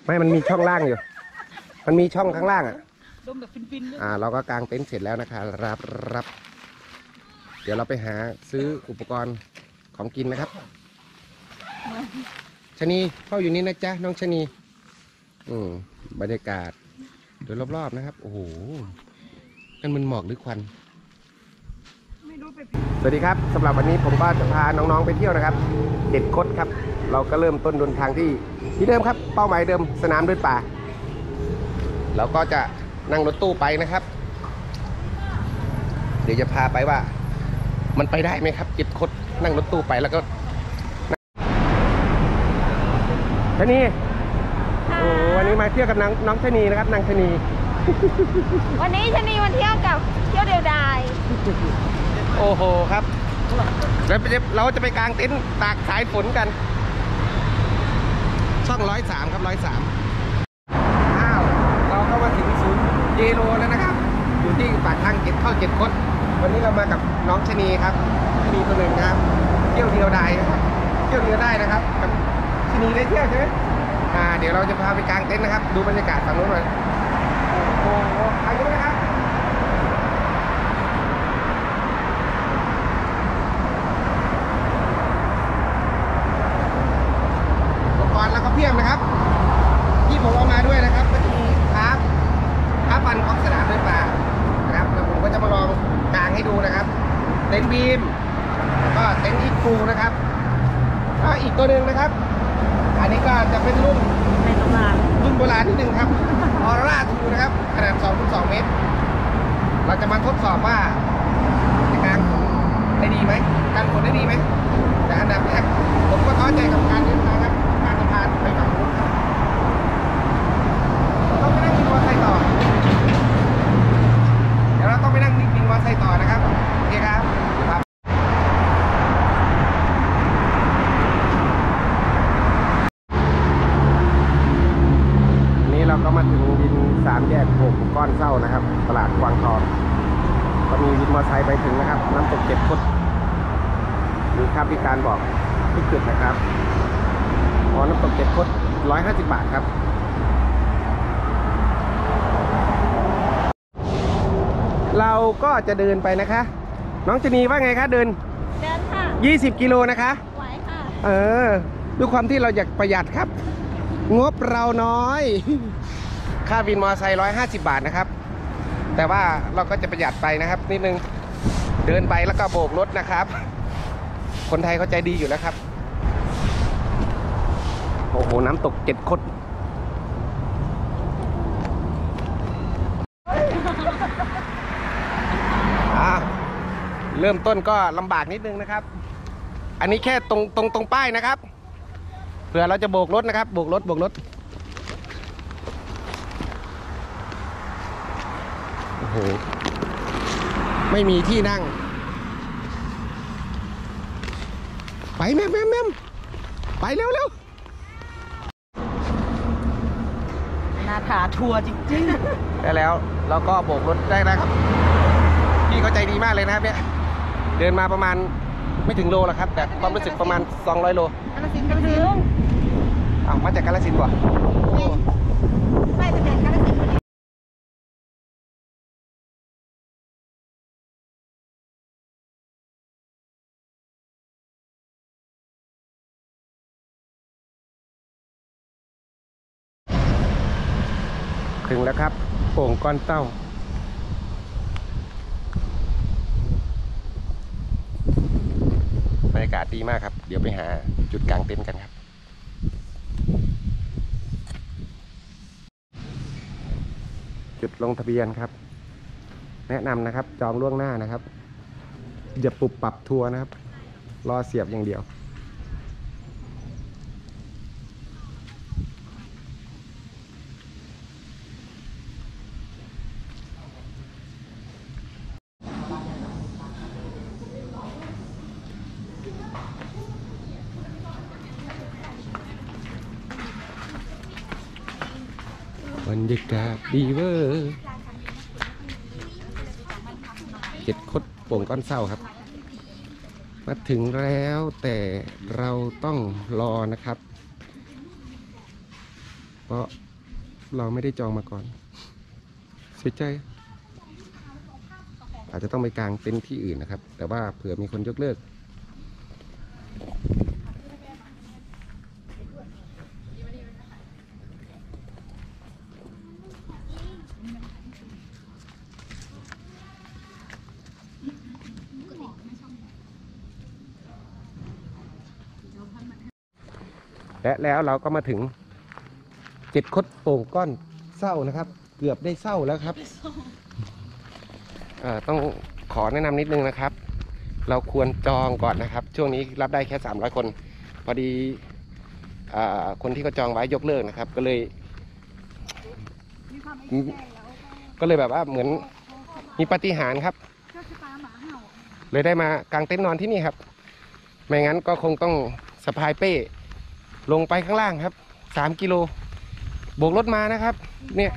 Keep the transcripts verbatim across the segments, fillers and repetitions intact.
ไม่มันมีช่องล่างอยู่มันมีช่องข้างล่างอ่ะดมแบบฟินๆเลยอ่าเราก็กางเต็นท์เสร็จแล้วนะคะรับรับเดี๋ยวเราไปหาซื้ออุปกรณ์ของกินนะครับชะนีเข้าอยู่นี่นะจ๊ะน้องชะนีอืมบรรยากาศโดยรอบๆนะครับโอ้โหนั่นมันหมอกหรือควันสวัสดีครับสำหรับวันนี้ผมก็จะพาน้องๆไปเที่ยวนะครับเด็ดคดครับเราก็เริ่มต้นเดินทางที่ที่เดิมครับเป้าหมายเดิมสนามเดินป่าเราก็จะนั่งรถตู้ไปนะครับเดี๋ยวจะพาไปว่ามันไปได้ไหมครับเด็ดคดนั่งรถตู้ไปแล้วก็ชะนีโอ้วันนี้มาเที่ยวกับน้องน้องชะนีนะครับนางชะนีวันนี้ชะนีมาเที่ยวกับเที่ยวเดียวดายโอ้โหครับแล้วเราจะไปกางเต็นท์ตากสายฝนกันช่องร้อยสามครับร้อยสามอ้าวเราก็มาถึงศูนย์เยโรแล้วนะครับอยู่ที่ปากทางเจ็ดเข้าเจ็ดคดวันนี้เรามากับน้องชะนีครับชะนีตัวหนึ่งนะครับเที่ยวเดียวดายนะครับเที่ยวเดียวได้นะครับกับชะนีได้เที่ยวใช่ไหมอ่าเดี๋ยวเราจะพาไปกางเต็นท์นะครับดูบรรยากาศฝั่งนู้นหน่อยโอ้โหอายุนะครับแล้วก็เพียบนะครับที่ผมเอามาด้วยนะครับก็จะมีครับครับฟันของสนามเดินป่านะครับแล้วผมก็จะมาลองกางให้ดูนะครับเต็นท์บีมแล้วก็เต็นท์อีกูนะครับแล้วอีกตัวหนึ่งนะครับอันนี้ก็จะเป็นรุ่นในตำนานรุ่นโบราณนิดนึงครับออร่าทูนะครับขนาด สองคูณสอง เมตรเราจะมาทดสอบว่าจะกางได้ดีไหมกางฝนได้ดีไหมแต่อันดับแรกผมก็ท้อใจกับการเดินทางครับไปฝั่งนู้นเราต้องไปนั่งบินมอเตอร์ไซค์ต่อเดี๋ยวเราต้องไปนั่งบินมอเตอร์ไซค์ต่อนะครับโอเคครับครับนี้เราก็มาถึงวินสามแยกหกก้อนเศร้านะครับตลาดกวางทองก็มีวินมอเตอร์ไซค์ไปถึงนะครับน้ำตกเจ็ดคดดูครับที่การบอกที่จุดนะครับอ๋อน้ำตกเจ็ดคดร้อยห้าสิบบาทครับเราก็จะเดินไปนะคะน้องชะนีว่าไงคะเดินเดินค่ะยี่สิบกิโลนะคะไหวค่ะเออด้วยความที่เราอยากประหยัดครับงบเราน้อยค่าวินมอเตอร์ไซค์ร้อยห้าสิบบาทนะครับแต่ว่าเราก็จะประหยัดไปนะครับนิดนึงเดินไปแล้วก็โบกรถนะครับคนไทยเขาใจดีอยู่แล้วครับโอ้โหน้ำตกเจ็ดคดอ่าเริ่มต้นก็ลำบากนิดนึงนะครับอันนี้แค่ตรงตรงตรงป้ายนะครับเผื่อเราจะโบกรถนะครับโบกรถโบกรถโอ้โหไม่มีที่นั่งไปแม่แม่แม่ไปเร็วเร็วนาถาทัวร์จริงๆได้แล้วเราก็โบกรถได้นะครับพี่เขาใจดีมากเลยนะครับเนี่ยเดินมาประมาณไม่ถึงโลหรอกครับแต่ความรู้สึกประมาณสองร้อยโลกาฬสินธุ์กาฬสินธุ์อ้าวมาจากกาฬสินธุ์ป่ะไม่จะเป็นกาฬสินธุ์ถึงแล้วครับโป่งก้อนเต้าบรรยากาศดีมากครับเดี๋ยวไปหาจุดกางเต็นท์กันครับจุดลงทะเบียนครับแนะนำนะครับจองล่วงหน้านะครับอย่าปุบปรับทัวร์นะครับรอเสียบอย่างเดียวบรรยากาศดีเวอร์เจ็ดคดโป่งก้อนเศร้าครับมาถึงแล้วแต่เราต้องรอนะครับเพราะเราไม่ได้จองมาก่อนเสียใจอาจจะต้องไปกางเต็นท์ที่อื่นนะครับแต่ว่าเผื่อมีคนยกเลิกและแล้วเราก็มาถึงเจ็ดคดโป่งก้อนเศร้านะครับ เกือบได้เศร้าแล้วครับต้องขอแนะนำนิดนึงนะครับ เราควรจองก่อนนะครับ ช่วงนี้รับได้แค่สามร้อยคนพอดีคนที่เขาจองไว้ยกเลิกนะครับ ก็เลยก็เลยแบบว่าเหมือนมีปาฏิหาริย์ครับเลยได้มากางเต็นท์นอนที่นี่ครับไม่งั้นก็คงต้องสะพายเป้ลงไปข้างล่างครับสามกิโลโบกรถมานะครับเนี่ย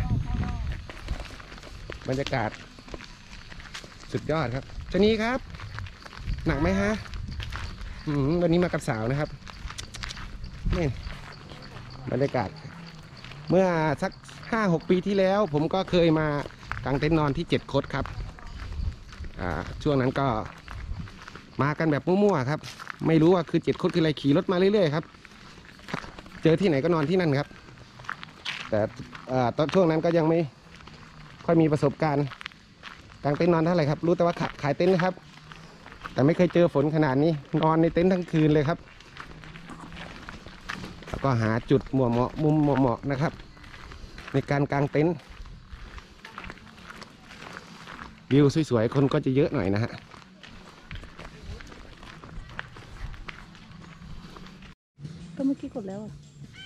บรรยากาศสุดยอดครับชะนีครับหนักไหมฮะวันนี้มากับสาวนะครับนี่บรรยากาศเมื่อสักห้าหกปีที่แล้ว ผมก็เคยมากางเต็นท์นอนที่เจ็ดคดครับช่วงนั้นก็มากันแบบมั่วๆครับไม่รู้ว่าคือเจ็ดคดคืออะไรขี่รถมาเรื่อยๆครับเจอที่ไหนก็นอนที่นั่นครับแต่ตอนช่วงนั้นก็ยังไม่ค่อยมีประสบการณ์กางเต็นท์นอนเท่าไหร่ครับรู้แต่ว่าขายเต็นท์นะครับแต่ไม่เคยเจอฝนขนาดนี้นอนในเต็นท์ทั้งคืนเลยครับแล้วก็หาจุดเหมาะเหมาะมุมเหมาะเหมาะนะครับในการกางเต็นท์วิวสวยๆคนก็จะเยอะหน่อยนะฮะก็เมื่อกี้กดแล้วอ่ะ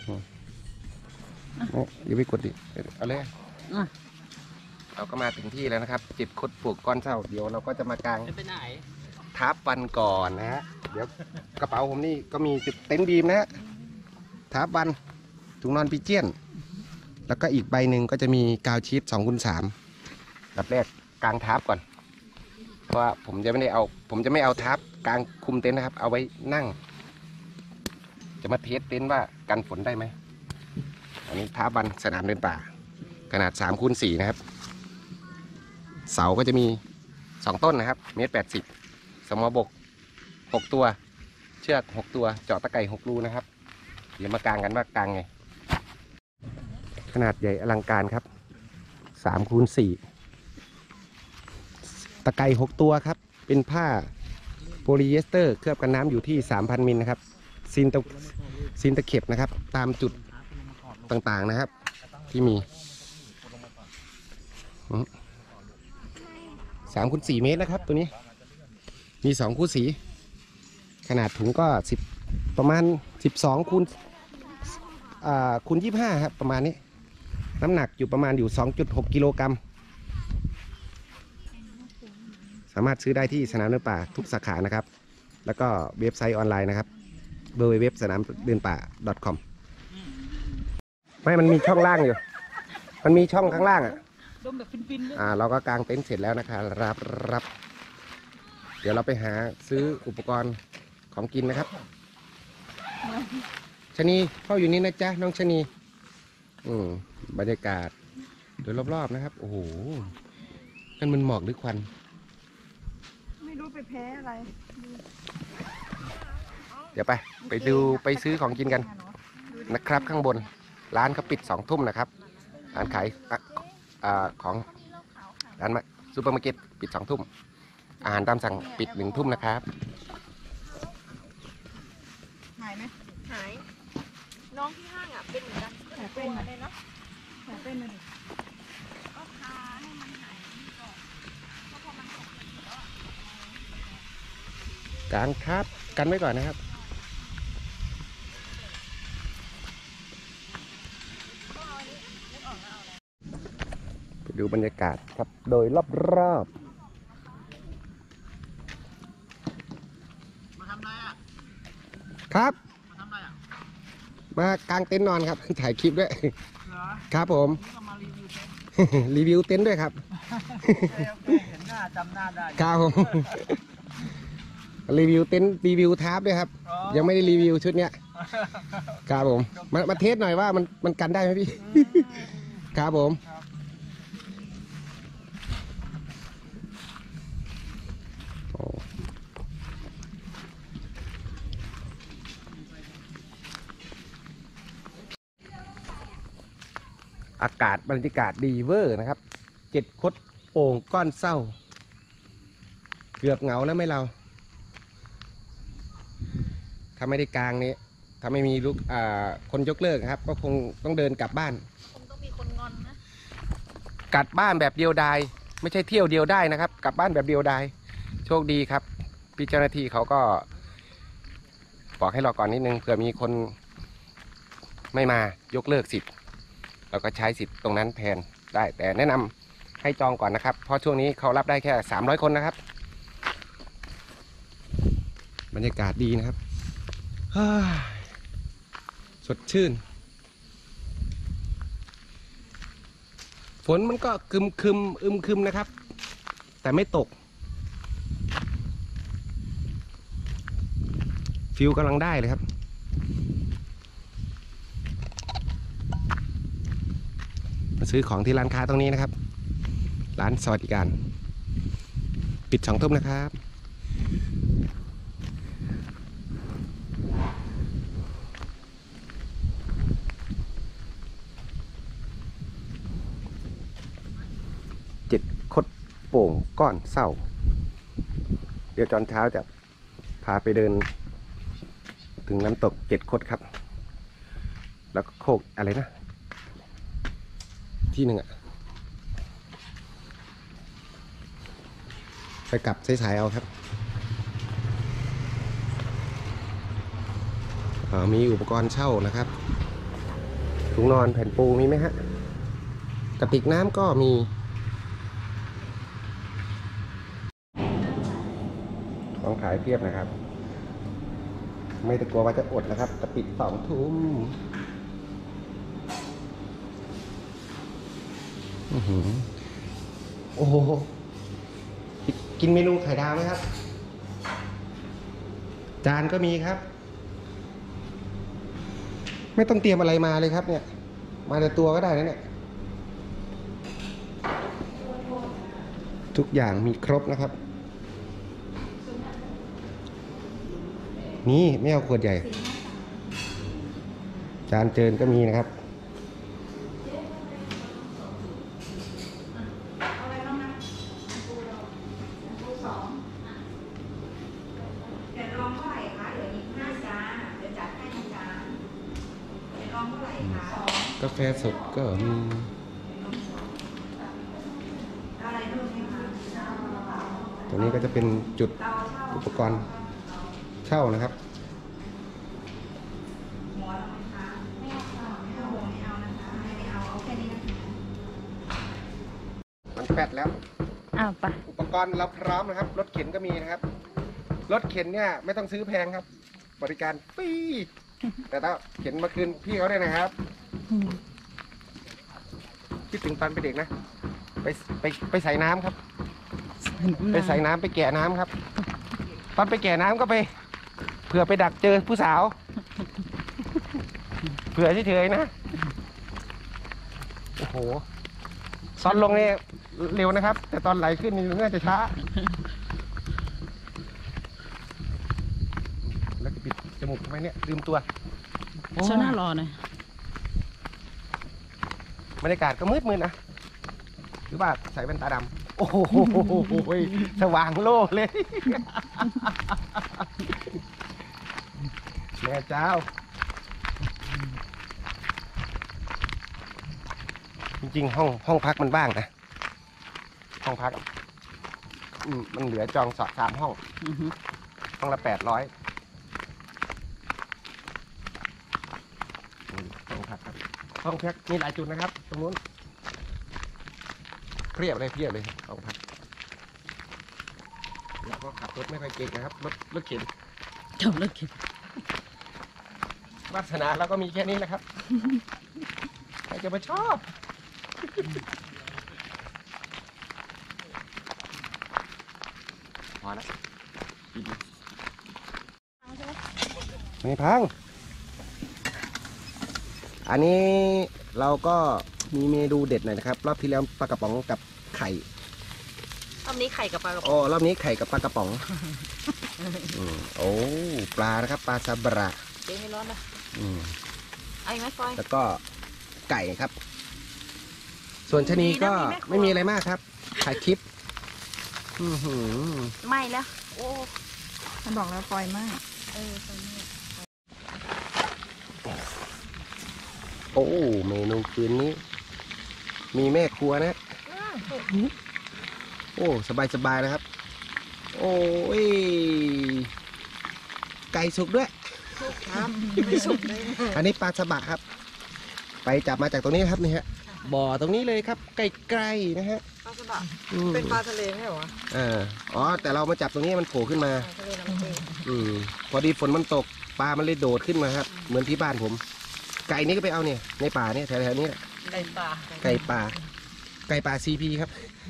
อย่าไปกดดิเอาเลยเราก็มาถึงที่แล้วนะครับจิบคดปลูกก้อนเศร้าเดี๋ยวเราก็จะมากางไปไหนทับวันก่อนนะฮะเดี๋ยวกระเป๋าผมนี่ก็มีจุดเต็นท์บีมนะฮะทับวันถุงนอนพิเจียนแล้วก็อีกใบหนึ่งก็จะมีกาวชีทสองคูณสามแบบแรกกางทับก่อนเพราะว่าผมจะไม่ได้เอาผมจะไม่เอาทับกางคุมเต็นท์นะครับเอาไว้นั่งจะมาเทสเต็นท์ว่ากันฝนได้ไหมอันนี้ทับวันสนามเดินป่าขนาดสามคูณสี่นะครับเสาก็จะมีสองต้นนะครับเมตรแปดสิบสมอบกหกตัวเชือกหกตัวเจาะตะไคร่หกรูนะครับเดี๋ยวมากางกันว่ากางไงขนาดใหญ่อลังการครับสามคูณสี่ตะไคร่หกตัวครับเป็นผ้าโพลีเอสเตอร์เคลือบกันน้ำอยู่ที่ สามพัน มิลนะครับซินตะซินตะเข็บนะครับตามจุดต่างๆนะครับที่มีสามคูณสี่เมตรนะครับตัวนี้มีสองคู่สีขนาดถุงก็สิบประมาณสิบสองคูณอ่าคูณยี่สิบห้าครับประมาณนี้น้ำหนักอยู่ประมาณอยู่ สองจุดหก กิโลกรัมสามารถซื้อได้ที่สนามเดินป่าทุกสาขานะครับแล้วก็เว็บไซต์ออนไลน์นะครับเบอร์เว็บสนามเดินป่า .com ไม่มันมีช่องล่างอยู่มันมีช่องข้างล่างอ่ะดมแบบฟินๆเลยอ่าเราก็กางเต็นท์เสร็จแล้วนะครับรับรับเดี๋ยวเราไปหาซื้ออุปกรณ์ของกินนะครับชะนีเข้าอยู่นี่นะจ๊ะน้องชะนีอืมบรรยากาศโดยรอบๆนะครับโอ้โหนั่นมันหมอกหรือควันไม่รู้ไปแพ้อะไรเดี๋ยวไปไปดูไปซื้อของกินกันนะครับข้างบนร้านเขาปิดสองทุ่มนะครับร้านขายของร้านซูเปอร์มาร์เก็ตปิดสองทุ่มอาหารตามสั่งปิดหนึ่งทุ่มนะครับหายไหมหายน้องที่ห้างอ่ะเป็นเหมือนกันหายเป็นเลยเนาะหายเป็นเลยก็พาให้มันหายก่อนเพราะพอมันตกแล้วกางทับกันไว้ก่อนนะครับไปดูบรรยากาศครับโดยรอบๆมาทำอะไรอ่ะครับมาทำอะไรอ่ะมากางเต็นท์นอนครับถ่ายคลิปด้วยครับผมรีวิวเต็นท์ด้วยครับเห็นหน้าจำหน้าได้ครับผมรีวิวเต็นท์รีวิวทับด้วยครับยังไม่ได้รีวิวชุดเนี้ยครับผมมามาเทสหน่อยว่ามันมันกันได้ไหมพี่ ครับผมโอ้อากาศบรรยากาศดีเวอร์นะครับเจ็ดคดโป่งก้อนเศร้าเกือบเหงาแล้วไหมเราถ้าไม่ได้กลางนี้ถ้าไม่มีลูกอ่าคนยกเลิกครับก็คงต้องเดินกลับบ้านคงต้องมีคนงอนนะกลับบ้านแบบเดียวดายไม่ใช่เที่ยวเดียวได้นะครับ กลับบ้านแบบเดียวดายโชคดีครับพี่เจ้าหน้าที่เขาก็บอกให้รอก่อนนิดนึงเผื่อมีคนไม่มายกเลิกสิทธิ์เราก็ใช้สิทธิ์ตรงนั้นแทนได้ แต่แนะนำให้จองก่อนนะครับเพราะช่วงนี้เขารับได้แค่สามร้อยคนนะครับบรรยากาศดีนะครับสดชื่นฝนมันก็คึมคึมอึมคึมนะครับแต่ไม่ตกฟิลกำลังได้เลยครับมาซื้อของที่ร้านค้าตรงนี้นะครับร้านสวัสดิการปิดสองทุ่มนะครับเจ็ดคดโป่งก้อนเศร้าเดี๋ยวตอนเช้าจะพาไปเดินถึงน้ำตกเจ็ดคดครับแล้วก็โคกอะไรนะที่หนึ่งอะไปกลับสายๆเอาครับมีอุปกรณ์เช่านะครับถุงนอนแผ่นปูมีไหมฮะกระติกน้ำก็มีของขายเพียบนะครับไม่ต้องกลัวว่าจะอดนะครับจะปิดสองทุ่มโอ้โหกินเมนูไข่ดาวไหมครับจานก็มีครับไม่ต้องเตรียมอะไรมาเลยครับเนี่ยมาแต่ตัวก็ได้นะเนี่ยทุกอย่างมีครบนะครับนี่ไม่เอาขวดใหญ่จานเจิญก็มีนะครับกาแฟสดก็มีตรงนี้ก็จะเป็นจุดอุปกรณ์เช่านะครับมันแปดแล้วอ้าวไปอุปกรณ์เราพร้อมนะครับรถเข็นก็มีนะครับรถเข็นเนี่ยไม่ต้องซื้อแพงครับบริการฟรีแต่ถ้าเข็นมาคืนพี่เขาได้นะครับคิดถึงตอนเป็นเด็กนะไปไปไปใส่น้ำครับไปใส่น้ำไปแกะน้ำครับตอนไปแกะน้ำก็ไปเผื่อไปดักเจอผู้สาวเผื่อเฉยๆนะโอ้โหตอนลงเนี่ยเร็วนะครับแต่ตอนไหลขึ้นนี่น่าจะช้าแล้วก็ปิดจมูกทำไมเนี่ยลืมตัวชน่ารอหน่อยบรรยากาศก็มืดมืดนะหรือว่าใส่แว่นตาดำโอ้โหสว่างโล่เลยแม่เจ้าจริงๆห้องห้องพักมันบ้างนะห้องพักมันเหลือจองสอดสามห้องห้องละแปดร้อยห้องพักครับห้องพักมีหลายจุดนะครับตรงนู้นเพียบเลยเพียบเลยห้องพักแล้วก็ขับรถไม่ค่อยเก่งนะครับรถรถเข็นจบรถเข็นวาสนาเราก็มีแค่นี้แหละครับใครจะมาชอบพอแล้วไม่พังอันนี้เราก็มีเมนูเด็ดหน่อยนะครับรอบที่แล้วปลากระป๋องกับไข่รอบนี้ไข่กับปลากระป๋องโอ้รอบนี้ไข่กับปลากระป๋อง อืมโอ้ปลานะครับปลาซาบระเจ๊ไม่ร้อนนะอืมไอ้ไหมฟอยแล้วก็ไก่ครับ ส่วนชะนีก็ไม่มีอะไรมากครับถ่ายคลิปอื้อหือไม่แล้ว โอ้มันบอกแล้วปล่อยมากเออตอนนี้โอ้เมนูคืนนี้ มีแม่ครัวนะ โอ้สบายสบายนะครับ โอ้ยไก่สุกด้วยครับไม่สุกเลยอันนี้ปลาสบะครับ ไปจับมาจากตรงนี้ครับนี่ฮะบ่อตรงนี้เลยครับใกล้ๆนะฮะปลาสบะอืมเป็นปลาทะเลไม่เหรอวะอ่าอ๋อแต่เรามาจับตรงนี้มันโผล่ขึ้นมาทะเลน้ำจืดอืมพอดีฝนมันตกปลามันเลยโดดขึ้นมาครับ เหมือนที่บ้านผม ไก่นี่ก็ไปเอาเนี่ยในป่าเนี่ยแถวๆนี้แหละไก่ปลาไก่ป่า ไก่ป่าซีพีครับ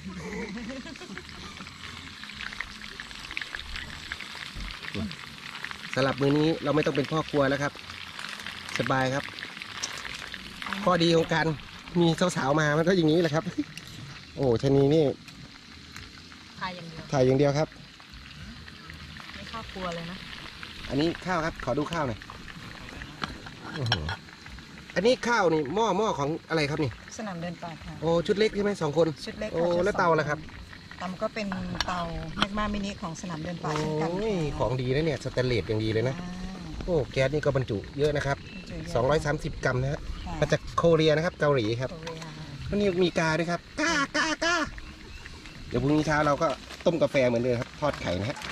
สำหรับมื้อนี้เราไม่ต้องเป็นพ่อครัวแล้วครับ สบายครับ ข้อดีของการมีสาวๆมามันก็อย่างนี้แหละครับ โอ้ชะนีนี่ทายอย่างเดียวถ่ายอย่างเดียวครับไม่เข้าครัวเลยนะอันนี้ข้าวครับ ขอดูข้าวหน่อยอื้อหืออันนี้ข้าวนี่หม้อหม้อของอะไรครับนี่สนามเดินป่าค่ะโอ้ชุดเล็กใช่ไหมสองคนชุดเล็กโอ้ค่ะชุดแล้วเตาล่ะครับเตาก็เป็นเตาแมกมามินิของสนามเดินป่าโอ้เช่นกันยของดีนะเนี่ยสแตนเลสอย่างดีเลยนะอ่าโอ้แก๊สนี่ก็บรรจุเยอะนะครับเจเะสองร้อยสามสิบกรัมนะฮะค่ะมาจากโคเรียนะครับเกาหลีครับโคเรียวันนี้มีกาด้วยครับกากากาเดี๋ยวพรุ่งนี้เช้าเราก็ต้มกาแฟเหมือนเดิมครับทอดไข่นะฮะ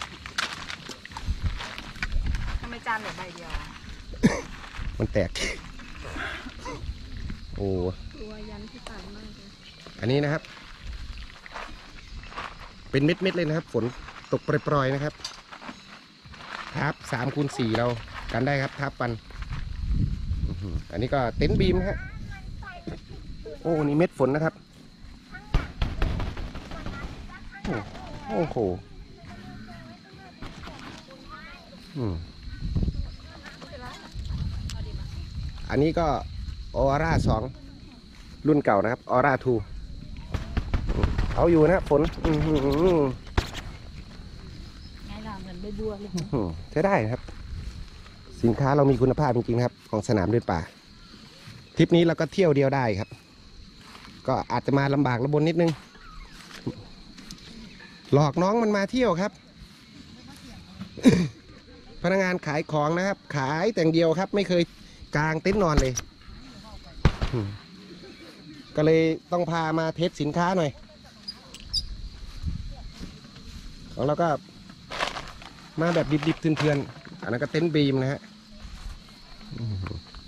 ทำไมจานเหลือใบเดียวอะมันแตก โอ้ตัวยันที่ตายมากเลยอันนี้นะครับ เป็นเม็ดๆเลยนะครับ ฝนตกปล่อยๆนะครับทับสามคูณสี่เรากันได้ครับทับปันอื้อหืออันนี้ก็เต็นท์บีมนะฮะโอ้นี่เม็ดฝนนะครับโอ้โอ้โหอืมอันนี้ก็ออร่าสองรุ่นเก่านะครับออร่าทูเอาอยู่นะฝนอื้อหือไงล่ะเหมือนใบบัวเลยอื้อหือใช้ได้นะครับ สินค้าเรามีคุณภาพจริงๆนะครับ ของสนามเดินป่าทริปนี้เราก็เที่ยวเดียวได้ครับ ก็อาจจะมาลำบากลำบนนิดนึง หลอกน้องมันมาเที่ยวครับ พนักงานขายของนะครับ ขายแต่งเดียวครับ ไม่เคยกางเต็นท์นอนเลยอืมก็เลยต้องพามาเทสสินค้าหน่อยของเราก็มาแบบดิบๆเถื่อนๆอันนั้นก็เต็นท์บีมนะฮะอืม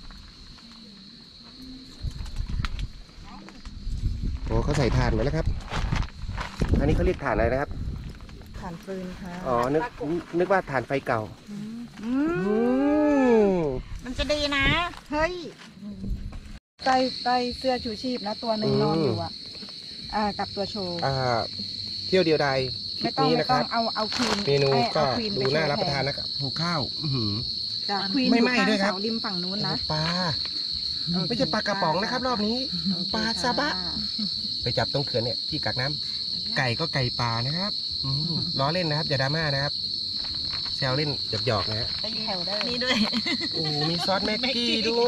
โอ้เขาใส่ถ่านไว้แล้วครับ อันนี้เขาเรียกถ่านอะไรนะครับถ่านฟืนค่ะอ๋อ นึกนึกว่าถ่านไฟเก่าอือืมมมันจะดีนะ เฮ้ยใต้ใต้เสื้อชูชีพนะตัวหนึ่งนอนอยู่อ่ะ อ่า กับตัวโชว์อ่า เที่ยวเดียวใดคลิไม่ปต้องนี้ไม่นะคต้อรังบเอาเอาควีนเมนูอ้ก็เอาควีนไปดูโชว์น่ารับประทานแนะครับหูข้าวอื้อหือจ้ะควีนไม่อยู่ไหม้ข้างด้วยครับเสาริมฝั่งนู้นนะปลาโอเคไม่ใช่ปลากระป๋องนะครับ รอบนี้โอเคปลาซาบะค่ะไปจับตรงเขื่อนเนี่ยที่กักน้ำไก่ก็ไก่ป่านะครับอืมล้อเล่นนะครับ อย่าดราม่านะครับแซวเล่นหยอกๆนะฮะไปแถวได้นี่ด้วยโอ้มีซอสแม็กกี้ด้วย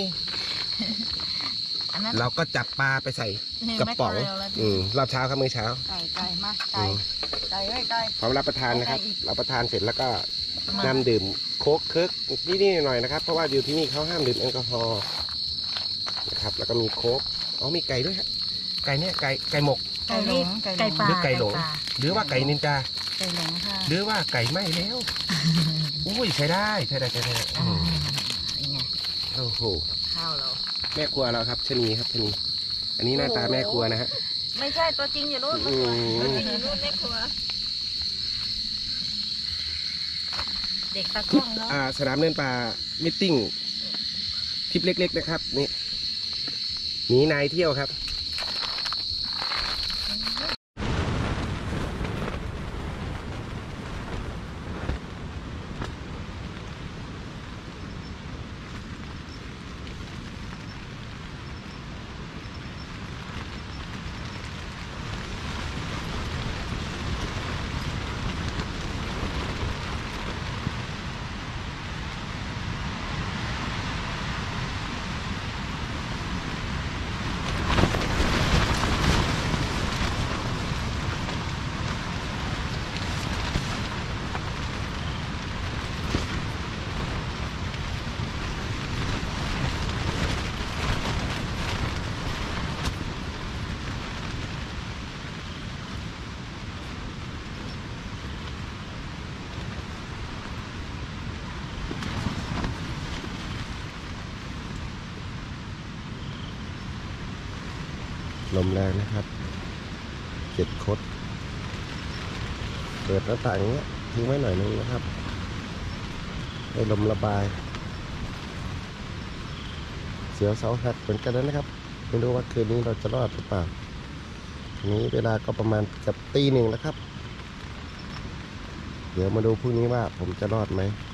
อันนั้นเราก็จับปลาไปใส่กระป๋องแม็กโคเรลแล้วอืมรอบเช้าครับมื้อเช้าไก่ไก่มาไก่ไก่ไก่ไก่พร้อมรับประทานนะครับเอาไก่อีกรับประทานเสร็จแล้วก็มาน้ำดื่มโค้กเคิร์กนิดๆหน่อยๆนะครับ เพราะว่าอยู่ที่นี่เขาห้ามดื่มแอลกอฮอล์นะครับ แล้วก็มีโค้กอ๋อมีไก่ด้วยครับไก่เนี่ยไก่ไก่หมกไก่หลงไก่ปลาหรือไก่หลงปาหรือว่าไก่นินจาไก่หลงค่ะหรือว่าไก่ไหม้แล้วอุ้ยใช้ได้ใช้ได้ใช้ได้อ่าอืมนี่ไงโอ้โหข้าวเราแม่ครัวเราครับชะนีครับชะนีอันนี้หน้าตาแม่ครัวนะฮะไม่ใช่ตัวจริงอยู่นู่นอืมตัวจริงอยู่นู่นแม่ครัว เด็กตากล้องเนาะอ่าสนามเดินป่ามิทติ้งทริปเล็กๆนะครับนี่หนีนายเที่ยวครับลมแรงนะครับเจ็ดคดเปิดหน้าต่างเนี้ยทิ้งไว้หน่อยนึงนะครับให้ลมระบายเสียวเสาหักเหมือนกันนะครับไม่รู้ว่าคืนนี้เราจะรอดหรือเปล่าทีนี้เวลาก็ประมาณกับตีหนึ่งแล้วครับเดี๋ยวมาดูพรุ่งนี้ว่าผมจะรอดไหม